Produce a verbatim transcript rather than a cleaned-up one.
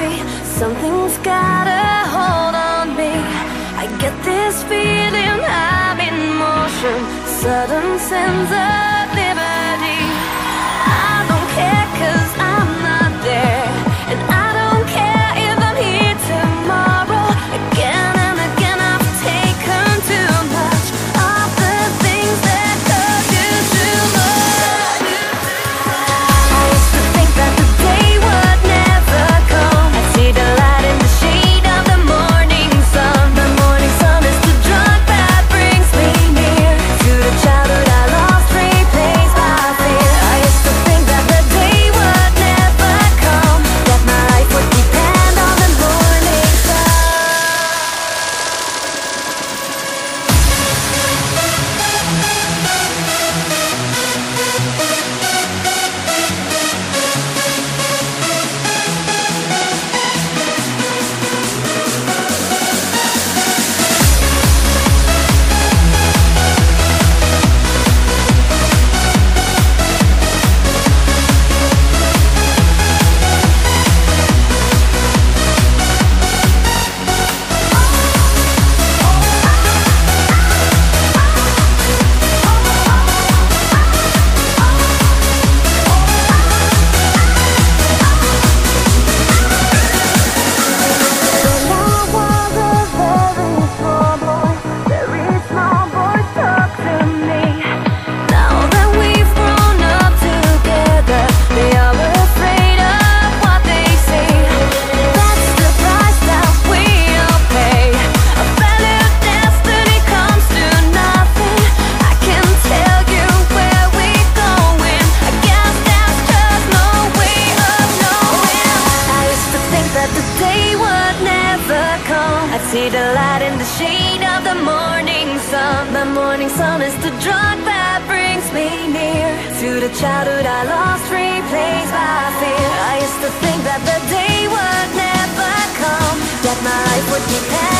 free. Something's got a hold on me. I get this feeling I'm in motion, sudden sense of liberty. I don't care 'cause I'm not there, and I don't care if I'm here tomorrow. Again and again I've taken too much of the things that cause you too much. I used to think that the day would never come. I see the light in the shade of the morning sun. The morning sun is the drug that brings me near to the childhood I lost, replaced by fear. I used to think that the day would never come, that my life would depend on the morning sun. See the light in the shade of the morning sun. The morning sun is the drug that brings me near to the childhood I lost, replaced by fear. I used to think that the day would never come, that my life would depend